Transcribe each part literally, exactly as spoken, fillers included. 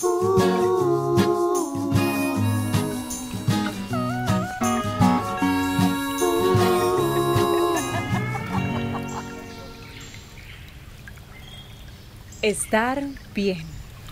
Estar bien.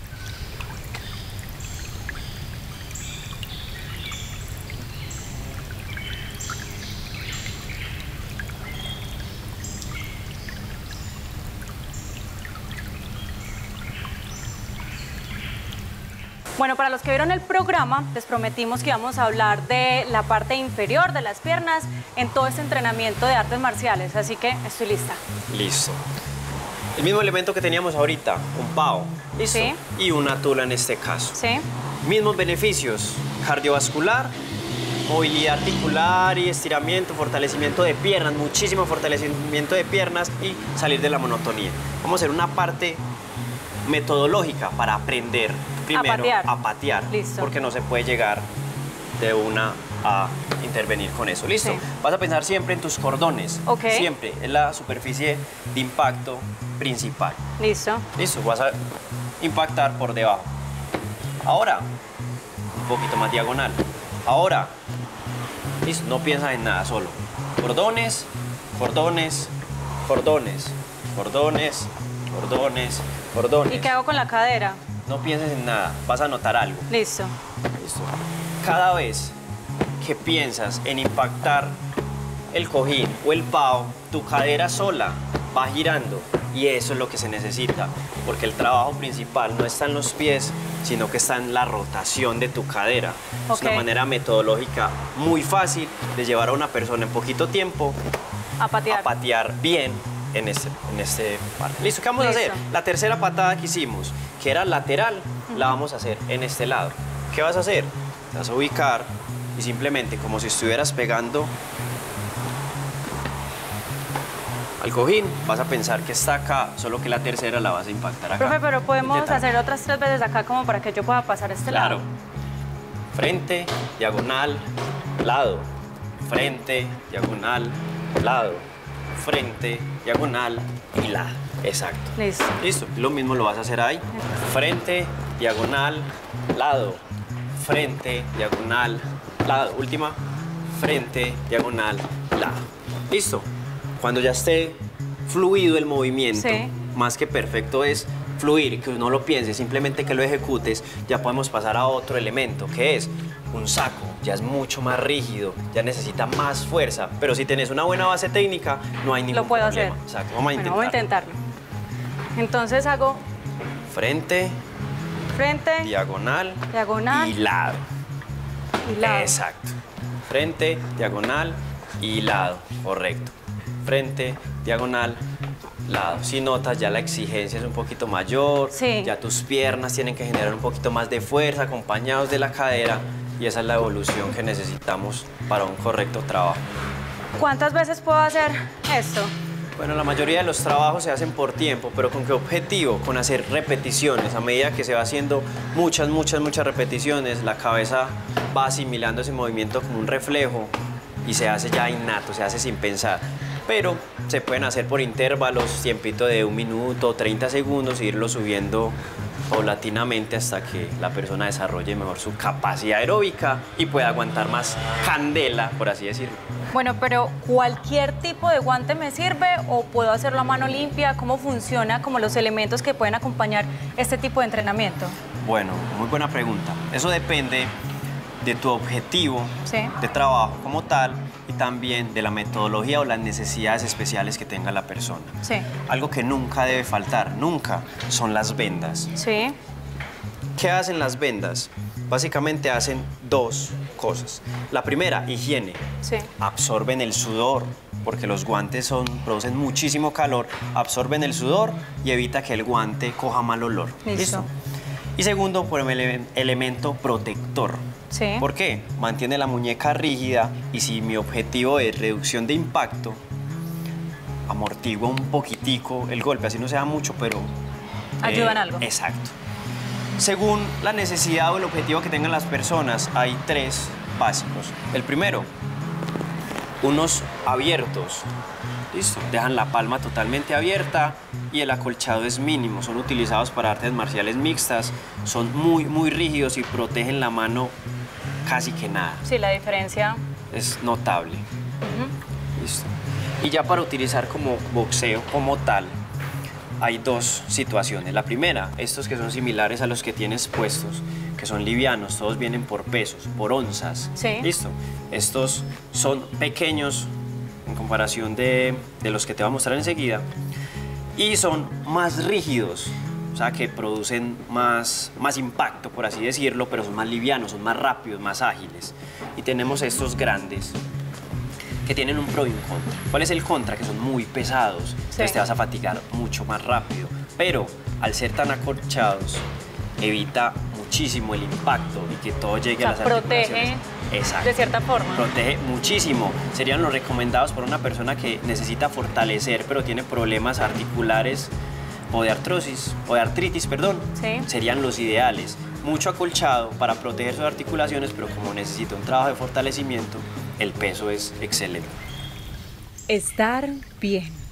Bueno, para los que vieron el programa, les prometimos que íbamos a hablar de la parte inferior de las piernas en todo este entrenamiento de artes marciales, así que estoy lista. Listo. El mismo elemento que teníamos ahorita, un pao, ¿listo? Sí. Y una tula en este caso. Sí. Mismos beneficios, cardiovascular, movilidad articular y estiramiento, fortalecimiento de piernas, muchísimo fortalecimiento de piernas y salir de la monotonía. Vamos a hacer una parte metodológica para aprender primero a patear, a patear Listo. porque no se puede llegar de una a intervenir con eso. ¿Listo? Sí. Vas a pensar siempre en tus cordones. Ok. Siempre es la superficie de impacto principal. Listo. Listo, vas a impactar por debajo. Ahora, un poquito más diagonal. Ahora, listo, no piensas en nada, solo cordones, cordones, cordones, cordones, cordones, cordones. ¿Y qué hago con la cadera? No pienses en nada, vas a notar algo. Listo. Listo. Cada vez que piensas en impactar el cojín o el pao, tu cadera sola va girando y eso es lo que se necesita, porque el trabajo principal no está en los pies, sino que está en la rotación de tu cadera. Okay. Es una manera metodológica muy fácil de llevar a una persona en poquito tiempo A patear. a patear bien en este, en este parte. Listo, ¿qué vamos Listo. a hacer? La tercera patada que hicimos, que era lateral, uh-huh. la vamos a hacer en este lado. ¿Qué vas a hacer? Te vas a ubicar y simplemente como si estuvieras pegando al cojín, vas a pensar que está acá, solo que la tercera la vas a impactar acá. Profe, pero podemos Intenta. hacer otras tres veces acá como para que yo pueda pasar a este Claro. lado. Frente, diagonal, lado. Frente, diagonal, lado. Frente, diagonal y lado. Exacto. Listo. Listo. Lo mismo lo vas a hacer ahí. Frente, diagonal, lado. Frente, diagonal, lado. Última. Frente, diagonal, lado. Listo. Cuando ya esté fluido el movimiento, sí. más que perfecto es fluir, que no lo pienses, simplemente que lo ejecutes, ya podemos pasar a otro elemento, que es un saco. Ya es mucho más rígido, ya necesita más fuerza, pero si tenés una buena base técnica, no hay ningún Lo puedo problema. hacer. Exacto. Vamos a Bueno, intentar. vamos a intentarlo. Entonces hago Frente, frente, diagonal, diagonal y lado. y lado. Exacto. Frente, diagonal y lado. Correcto. Frente, diagonal, lado. Si notas, ya la exigencia es un poquito mayor, sí. ya tus piernas tienen que generar un poquito más de fuerza, acompañados de la cadera, y esa es la evolución que necesitamos para un correcto trabajo. ¿Cuántas veces puedo hacer esto? Bueno, la mayoría de los trabajos se hacen por tiempo, pero ¿con qué objetivo? Con hacer repeticiones. A medida que se va haciendo muchas, muchas, muchas repeticiones, la cabeza va asimilando ese movimiento como un reflejo y se hace ya innato, se hace sin pensar. Pero se pueden hacer por intervalos, tiempito de un minuto, treinta segundos, e irlo subiendo paulatinamente hasta que la persona desarrolle mejor su capacidad aeróbica y pueda aguantar más candela, por así decirlo. Bueno, pero ¿cualquier tipo de guante me sirve o puedo hacerlo a mano limpia? ¿Cómo funciona como los elementos que pueden acompañar este tipo de entrenamiento? Bueno, muy buena pregunta. Eso depende de tu objetivo sí. de trabajo como tal y también de la metodología o las necesidades especiales que tenga la persona. Sí. Algo que nunca debe faltar, nunca, son las vendas. Sí. ¿Qué hacen las vendas? Básicamente hacen dos cosas. La primera, higiene. Sí. Absorben el sudor, porque los guantes son, producen muchísimo calor, absorben el sudor y evita que el guante coja mal olor. Listo. ¿Listo? Y segundo, por el ele- elemento protector. Sí. ¿Por qué? Mantiene la muñeca rígida y si mi objetivo es reducción de impacto, amortigua un poquitico el golpe, así no sea mucho, pero... Ayudan eh, algo. Exacto. Según la necesidad o el objetivo que tengan las personas, hay tres básicos. El primero, unos abiertos, listo, dejan la palma totalmente abierta y el acolchado es mínimo, son utilizados para artes marciales mixtas, son muy muy rígidos y protegen la mano casi que nada. Sí, la diferencia es notable. Uh-huh. Listo. Y ya para utilizar como boxeo como tal, hay dos situaciones. La primera, estos que son similares a los que tienes puestos, que son livianos, todos vienen por pesos, por onzas. Sí. Listo. Estos son pequeños en comparación de, de los que te voy a mostrar enseguida y son más rígidos, o sea que producen más, más impacto, por así decirlo, pero son más livianos, son más rápidos, más ágiles. Y tenemos estos grandes, que tienen un pro y un contra. ¿Cuál es el contra? Que son muy pesados, sí. Entonces te vas a fatigar mucho más rápido, pero al ser tan acolchados, evita muchísimo el impacto y que todo llegue, o sea, a las articulaciones. Protege Exacto. de cierta forma. Protege muchísimo. Serían los recomendados por una persona que necesita fortalecer, pero tiene problemas articulares o de artrosis, o de artritis, perdón. Sí. Serían los ideales. Mucho acolchado para proteger sus articulaciones, pero como necesita un trabajo de fortalecimiento, el peso es excelente. Estar bien.